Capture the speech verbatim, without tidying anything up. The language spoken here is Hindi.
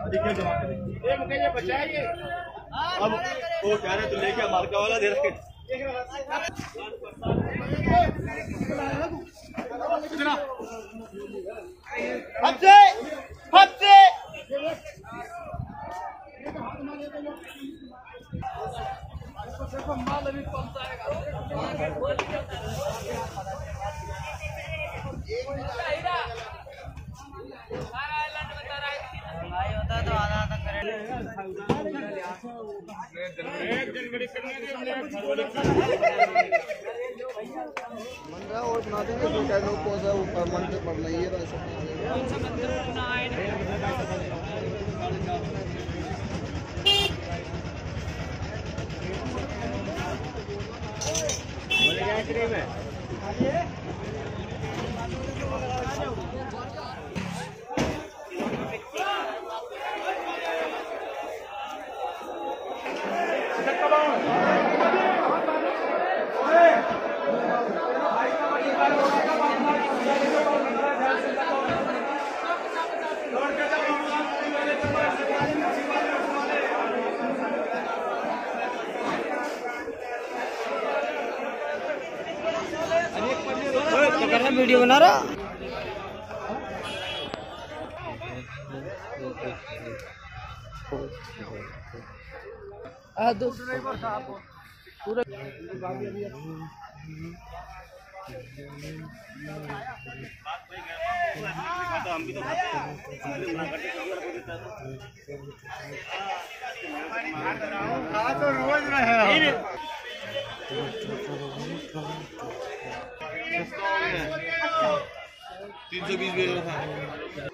देखिए जमा कर ये मुझे ये बचाइए। अब वो कह रहे तो लेके मार्का वाला दे रखे हफ्ते हफ्ते माल अभी पहुंचाएगा। भाई होता तो आधा आधा करे मंदिर और बना देंगे जो कह लो को है ऊपर मंदिर पर नहीं है वैसे वीडियो बना रहा पूरा हम भी तो रोज रहे तीन सौ बीस बेच रहा था।